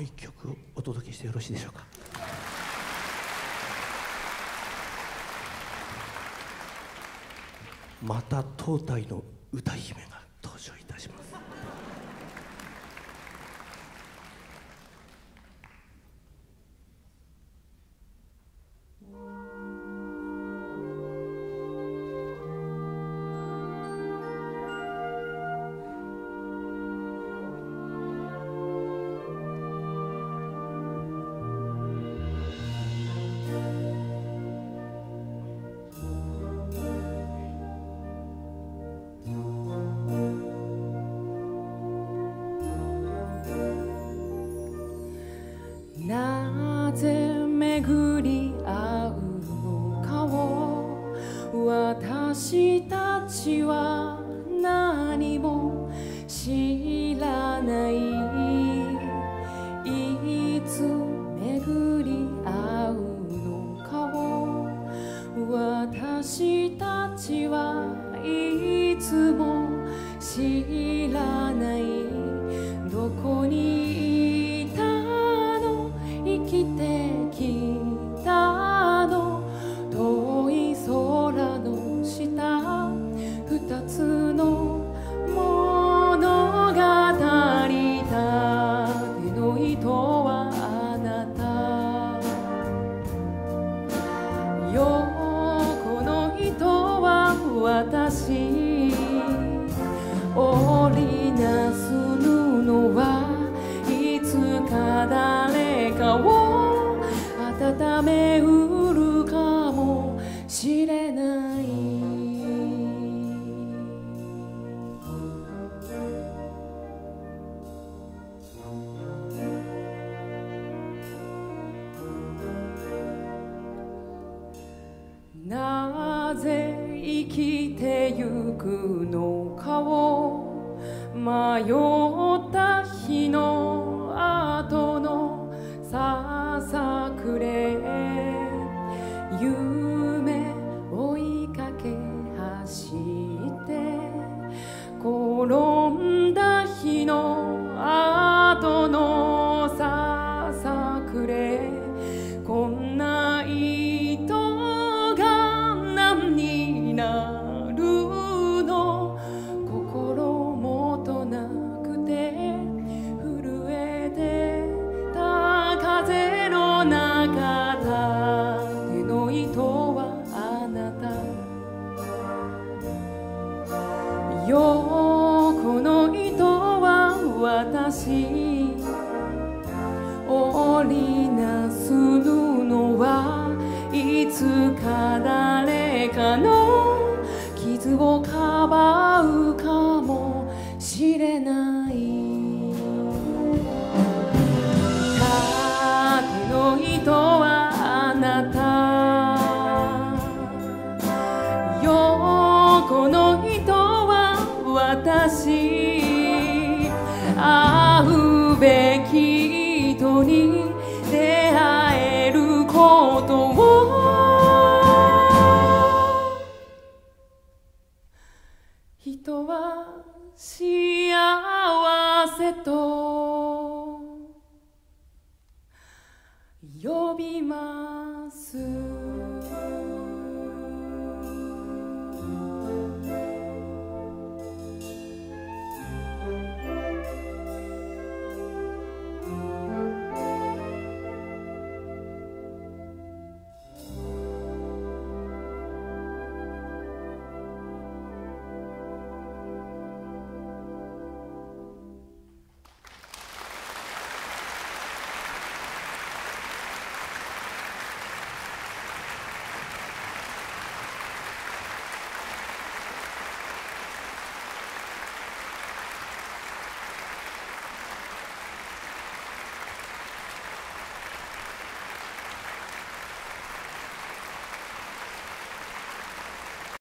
一曲お届けしてよろしいでしょうか。また当代の歌姫が登場いたします。 なぜ巡り合うのかを私たちは何も知らない。いつ巡り合うのかを私たちはいつも知らない。どこにいたの、生きてきたの、遠い空の下、二つの物語。縦の糸はあなた、横の糸は私。織りなす布はいつか誰かを温めうるかもしれない。なぜ生きてゆくのかを迷った日の後のささくれ、夢追いかけ走って転んだ日の後のささくれ、こんな糸が何になるの、心もとなくて震えてた風の中、縦の糸はあなた、横の糸は私。織りなす布はいつか誰かの傷をかばうかもしれない。縦の糸はあなた、横の糸は私。会うべき人に出会えることを人は幸せと呼びます。